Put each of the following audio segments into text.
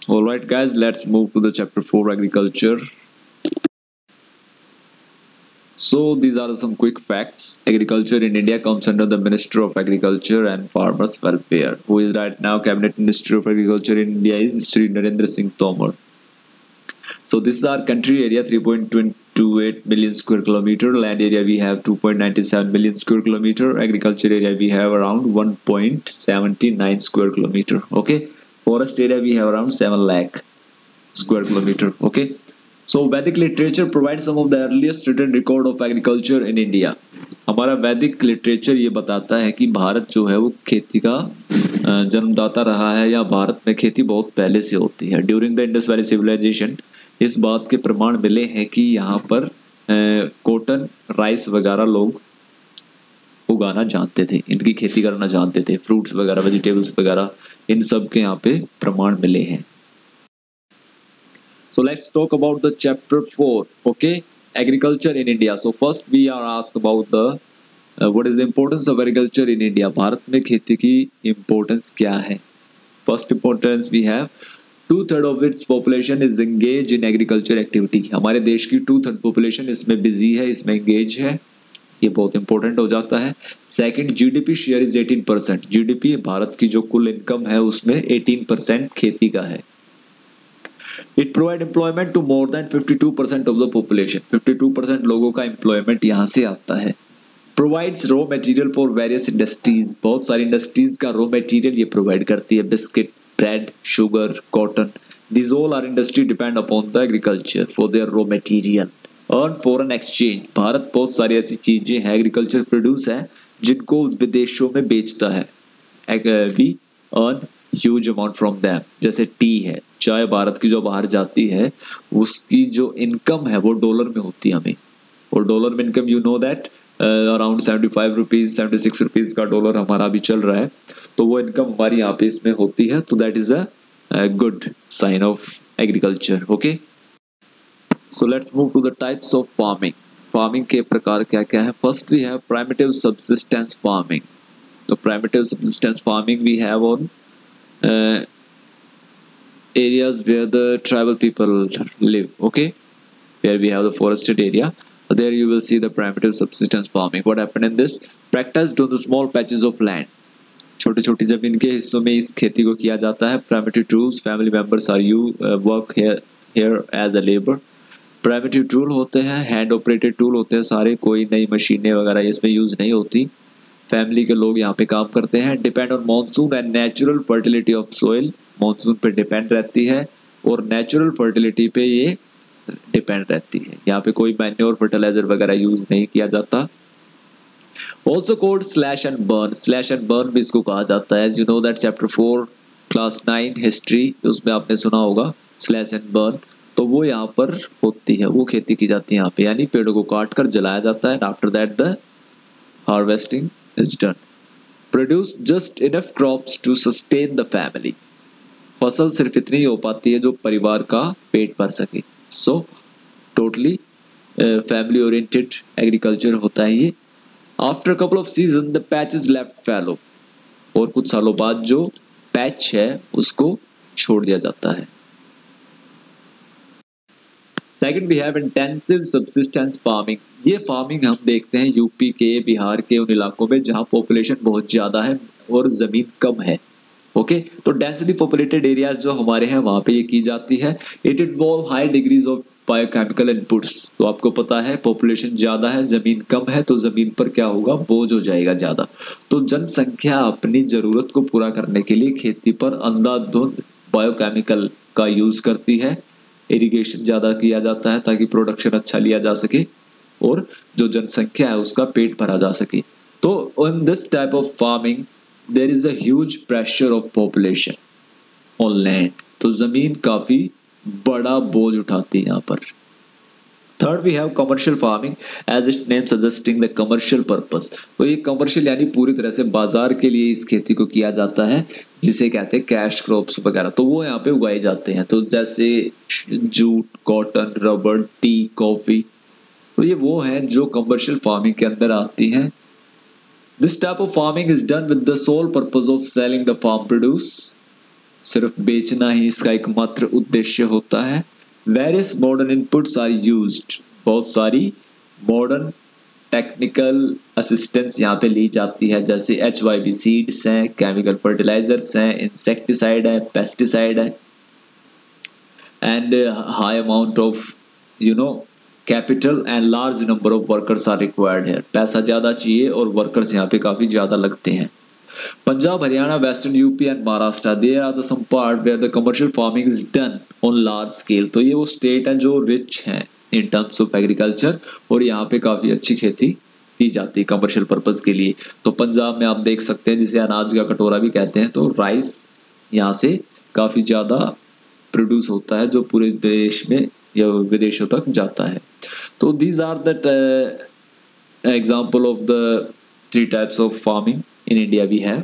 All right, guys, let's move to the chapter 4, agriculture. So these are some quick facts. Agriculture in India comes under the Minister of Agriculture and Farmers Welfare. Who is right now Cabinet Minister of Agriculture in India is Sri Narendra Singh Tomar. So this is our country area, 3.28 million square kilometer. Land area we have 2.97 million square kilometer. Agriculture area we have around 1.79 square kilometer. Okay. Forest area we have around 7 lakh square kilometer. Okay. So Vedic literature provides some of the earliest written record of agriculture in India. हमारा वैदिक literature ये बताता है कि भारत जो है वो खेती का जन्मदाता रहा है, या भारत में खेती बहुत पहले से होती है. During the Indus valley civilization इस बात के प्रमाण मिले हैं कि यहाँ पर कॉटन, राइस वगैरह लोग उगाना जानते थे, इनकी खेती करना जानते थे. फ्रूट्स वगैरह, वेजिटेबल्स वगैरह, इन सब के यहाँ पे प्रमाण मिले हैं. So let's talk about the chapter 4. Okay, agriculture in India. So first we are asked about the what is the importance of agriculture in India. Bharat में खेती की importance क्या है? First importance we have 2/3 of its population is engaged in agriculture activity. हमारे देश की 2/3 population इसमें busy है, इसमें engage है. ये बहुत इंपॉर्टेंट हो जाता है. Second, GDP share is 18%. GDP Bharat की जो कुल इनकम है उसमें 18% खेती का है. It provide employment to more than 52% of the population. 52% लोगों का एम्प्लॉयमेंट यहाँ से आता है. Provides raw material for various industries. बहुत सारी इंडस्ट्रीज का रॉ मटेरियल ये प्रोवाइड करती है. Biscuit, bread, sugar, cotton, these all are industry depend upon the agriculture for their raw material. Earn foreign exchange. Bharat बहुत सारी ऐसी चीजें हैं एग्रीकल्चर प्रोड्यूस है जिनको विदेशों में बेचता है. We earn huge amount from them. जैसे टी है, चाय भारत की जो बाहर जाती है उसकी जो इनकम है वो डॉलर में होती है हमें. और डॉलर में income you know that around 75 rupees 76 rupees का डॉलर हमारा अभी चल रहा है. तो वो इनकम हमारी यहाँ पे इसमें होती है. तो that is a good sign of agriculture. Okay, so let's move to the types of farming. Farming के प्रकार क्या क्या है. First we have primitive subsistence farming. तो primitive subsistence farming we have on areas where the tribal people live. Okay, where we have the forested area, there you will see the primitive subsistence farming. What happened in this? Practiced on the small patches of land. छोटी छोटी जमीन के हिस्सों में इस खेती को किया जाता है. Primitive tools, family members are you work here as a labor. Primitive tool होते हैं, हैंड ऑपरेटेड टूल होते हैं सारे, कोई नई मशीनें वगैरह इसमें यूज नहीं होती. फैमिली के लोग यहाँ पे काम करते हैं. Depend on monsoon and natural fertility of soil. Monsoon पे डिपेंड रहती है और नेचुरल फर्टिलिटी पे ये डिपेंड रहती है. यहाँ पे कोई मैन्योर फर्टिलाइजर वगैरह यूज नहीं किया जाता. Also called slash and burn. Slash and burn भी इसको कहा जाता है. As you know that chapter 4 class 9 history, उसमें आपने सुना होगा स्लैश एंड बर्न. तो वो यहाँ पर होती है, वो खेती की जाती है यहाँ पे, यानी पेड़ों को काट कर जलाया जाता है. After that the harvesting is done. Produce just enough crops to sustain the family. फसल सिर्फ इतनी ही हो पाती है जो परिवार का पेट भर सके. So totally family oriented agriculture होता है ये. After a couple of seasons the patch is left fallow. और कुछ सालों बाद जो पैच है उसको छोड़ दिया जाता है. Second we have intensive subsistence farming. ये फार्मिंग हम देखते हैं यूपी के, बिहार के उन इलाकों में जहां पॉपुलेशन बहुत ज्यादा है और जमीन कम है. ओके, तो डेंसली पॉपुलेटेड एरियाज जो हमारे हैं वहां पे ये की जाती है. It involve high degrees of biochemical inputs. तो आपको पता है पॉपुलेशन ज्यादा है, जमीन कम है, तो जमीन पर क्या होगा, बोझ हो जाएगा ज्यादा. तो जनसंख्या अपनी जरूरत को पूरा करने के लिए खेती पर अंधाधुंध बायोकेमिकल का यूज करती है. इरिगेशन ज्यादा किया जाता है ताकि प्रोडक्शन अच्छा लिया जा सके और जो जनसंख्या है उसका पेट भरा जा सके. तो in this type of farming there is a huge pressure of population on land. तो जमीन काफी बड़ा बोझ उठाती है यहाँ पर. Third we have commercial farming. As its name suggesting the commercial purpose. तो ये कमर्शियल यानी पूरी तरह से बाजार के लिए इस खेती को किया जाता है, जिसे कहते हैं कैश क्रॉप्स वगैरह. तो वो यहाँ पे उगाए जाते हैं. तो जैसे jute, cotton, rubber, tea, coffee, तो ये वो है जो कमर्शियल फार्मिंग के अंदर आती हैं. This type of farming is done with the sole purpose of selling the farm produce. सिर्फ बेचना ही इसका एकमात्र उद्देश्य होता है। Various modern inputs are used, बहुत सारी मॉडर्न टेक्निकल असिस्टेंस यहाँ पे ली जाती है, जैसे HYB सीड्स हैं, केमिकल फर्टिलाइजर्स हैं, इंसेक्टिसाइड है, पेस्टिसाइड है, and high amount of capital and large number of workers are required है। पैसा ज़्यादा चाहिए और वर्कर्स यहाँ पे काफ़ी ज़्यादा लगते हैं। Punjab, Haryana, western UP and Maharashtra, there are the some part where the commercial farming is done on large scale. तो ये वो स्टेट हैं जो रिच हैं इन टर्म्स ऑफ एग्रीकल्चर और यहाँ पे काफ़ी अच्छी खेती की जाती है कमर्शियल पर्पज़ के लिए। तो पंजाब में आप देख सकते हैं जिसे अनाज का कटोरा भी कहते हैं, तो राइस यहाँ से काफ़ी ज़्यादा प्रोड्यूस होता है जो पूरे देश में या विदेशों तक जाता है। तो these are the example of the 3 types of farming in India we have.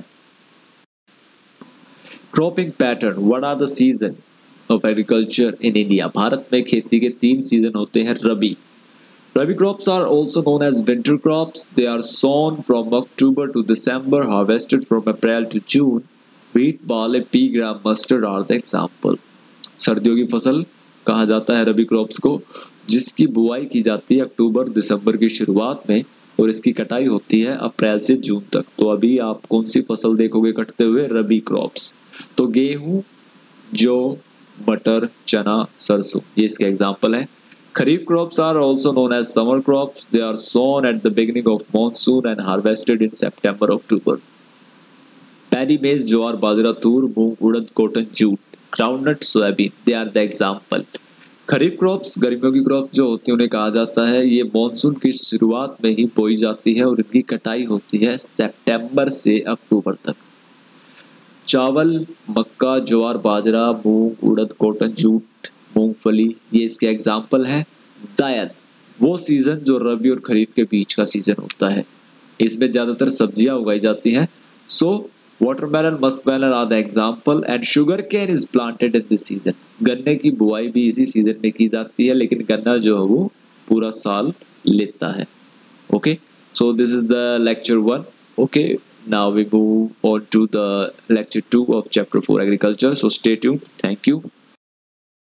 Cropping pattern, what are the season of agriculture in India? Bharat में खेती के 3 सीजन होते हैं। Rabi crops are also known as winter crops. They are sown from October to December, harvested from April to June. Wheat, barley, pea, gram, mustard are the example. सर्दियों की फसल कहा जाता है रबी क्रॉप्स को, जिसकी बुआई की जाती है अक्टूबर दिसंबर की शुरुआत में और इसकी कटाई होती है अप्रैल से जून तक। तो अभी आप कौन सी फसल देखोगे कटते हुए? रबी क्रॉप्स। तो गेहूं, जौ, मटर, चना, सरसों, ये इसके एग्जाम्पल है। Kharif crops are also known as summer crops. They are sown at the beginning of monsoon and harvested in September October. Paddy, maize, jowar, bajra, toor, moong, urad, cotton, jute, groundnut, soybean, they are the example. Kharif crops, गर्मियों की crop जो होती है उन्हें कहा जाता है, ये मॉनसून की शुरुआत में ही बोई जाती है और इनकी कटाई होती है सितंबर से अक्टूबर तक। चावल, मक्का, ज्वार, बाजरा, मूंग, उड़द, कॉटन, जूट, मूंगफली, ये इसके एग्जाम्पल हैं। जायद, वो सीजन जो रबी और खरीफ के बीच का सीजन होता है, इसमें ज्यादातर सब्जियां उगाई जाती हैं। So watermelon, muskmelon are the example and sugar cane is planted in this season. गन्ने की बुआई भी इसी सीजन में की जाती है, लेकिन गन्ना जो है वो पूरा साल लेता है। Okay, so this is the lecture 1। Okay, now we move on to the lecture 2 of chapter 4 agriculture. So stay tuned, thank you.